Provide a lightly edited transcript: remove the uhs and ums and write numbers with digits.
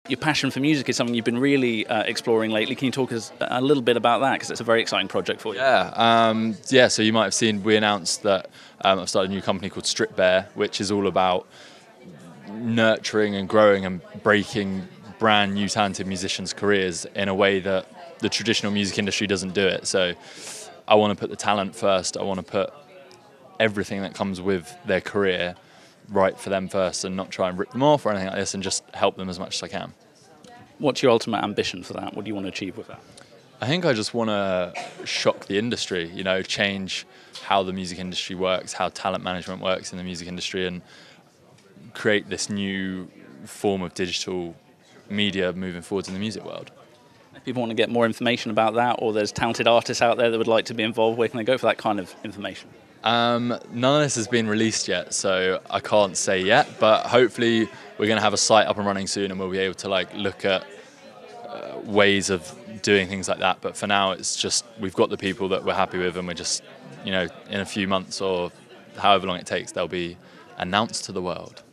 your passion for music is something you've been really exploring lately. Can you talk us a little bit about that? Because it's a very exciting project for you. Yeah. So you might have seen we announced that I've started a new company called Strip Bear, which is all about nurturing and growing and breaking brand new talented musicians' careers in a way that the traditional music industry doesn't do it. So I want to put the talent first. I want to put everything that comes with their career right for them first, and not try and rip them off or anything like this, and just help them as much as I can. What's your ultimate ambition for that? What do you want to achieve with that? I think I just want to shock the industry, change how the music industry works, how talent management works in the music industry, and create this new form of digital media moving forwards in the music world. If people want to get more information about that, or there's talented artists out there that would like to be involved, where can they go for that kind of information? None of this has been released yet, so I can't say yet, but hopefully we're going to have a site up and running soon, and we'll be able to look at ways of doing things like that. But for now, it's just we've got the people that we're happy with, and we're just, in a few months or however long it takes, they'll be announced to the world.